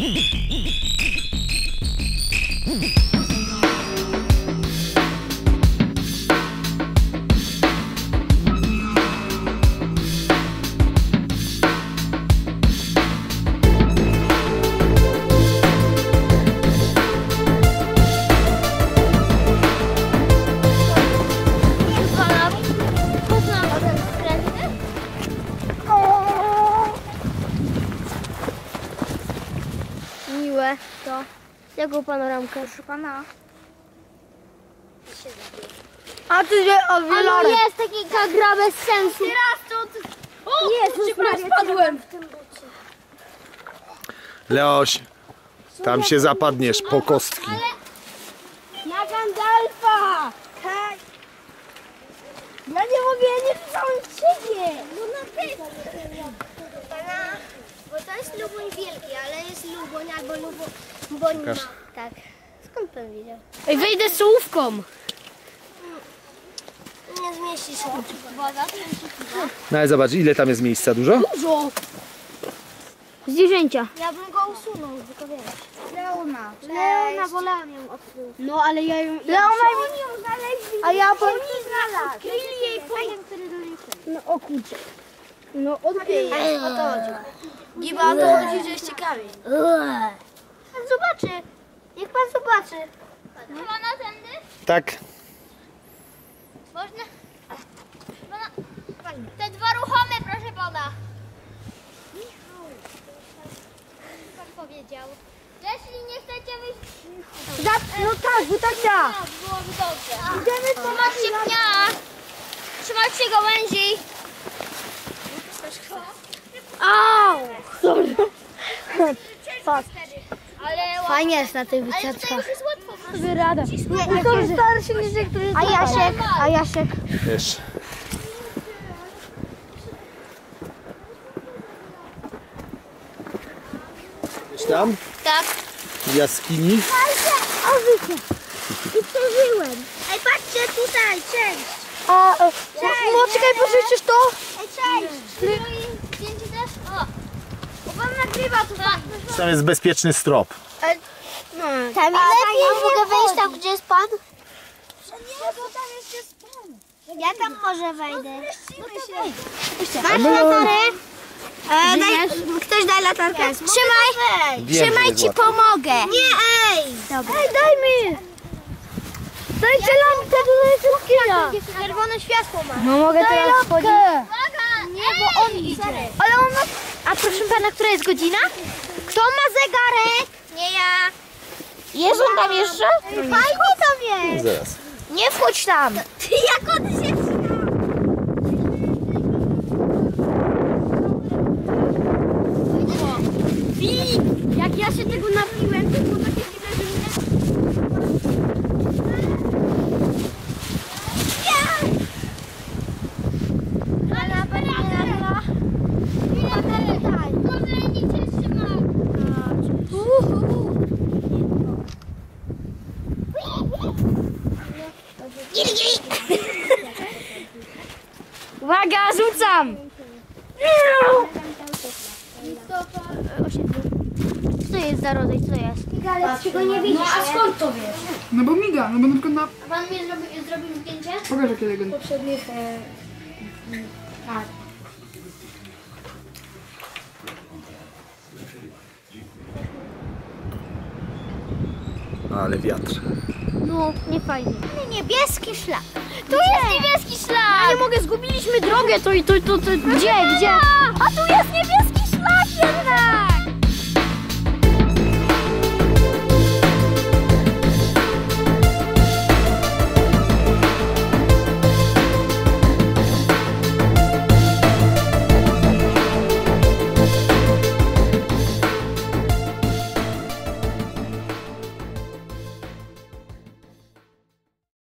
Miłe to. Jaką panoramkę? Proszę pana. A ty wie o wielorem. Jest taki gra bez sensu. Teraz to... O, Jezus Maria, spadłem w tym bucie. Leoś, tam się zapadniesz po kostki. Na Gandalfa! Tak. Ja nie mogę, ja nie rzucałem w siebie. No na pana, bo to jest Luboń wielki, ale jest Luboń albo Luboń ma. Tak. Skąd pan wiedział? Ej, wejdę z czołówką. Nie zmieści się. Woda, No ale zobacz, ile tam jest miejsca? Dużo? Dużo. Zwierzęcia. Ja bym go usunął, tylko wiesz. Leona, bo Leon ją odkrył. No ale ja ją... Leona ją znaleźli. A ja bym nie znalazł. Odkryli jej pojęcie, który do niej wszedł. No o kurczę. No odkryję. O to chodzi. Niby o to chodzi, że jest ciekawy. Pan zobaczy. Niech pan zobaczy. Chyba na tędy? Tak. Można? Te dwa ruchome, proszę pana. Pan powiedział. Jeśli nie chcecie wyjść... No tak, bo tak da. Byłoby dobrze. Idziemy trzymać się pnia. Trzymać się gałęzi. Au! Sorry. Fajnie jest na tych wycieczkach. Sobie radę. To starszy niż niektórzy. A Jasiek? Wiesz. Wiesz tam? Tak. W jaskini. O życie. I przeżyłem. Ej, patrzcie tutaj, cześć. No czekaj, pożyczysz to? Ej, cześć. Zdjęcie też? O. Bo pan nagrywa tutaj. Tam jest bezpieczny strop. Tam jest mogę wejść tam, gdzie jest pan? Nie, bo tam jest pan. Ja tam może wejdę. Masz latarę? Ktoś daj latarkę. Trzymaj. Trzymaj, ci pomogę. Nie, ej. Dobra. Ej, daj mi. Dajcie lampkę, to jest killa. Czerwone światło ma. No mogę teraz wchodzić. Nie, bo on idzie. Ale on ma... A proszę pana, która jest godzina? Kto ma zegarek? Nie ja. Jest on tam jeszcze? Fajnie tam jest. Zaraz. Nie wchodź tam. Jak on się trzyma? Jak ja się tego napiłem, to było takie Uwaga, rzucam! Co to jest za rodzaj? Co jest? Ale czego nie widzisz? No a skąd to wiesz? No bo miga, no bo na przykład na... A pan mi zrobił zdjęcie? Pokaż jakie legendy. Poprzednich... Tak. Ale wiatr. No, nie fajnie. Niebieski szlak. Tu jest niebieski szlak. Ja nie mogę, zgubiliśmy drogę. To gdzie? A tu jest niebieski szlak jednak.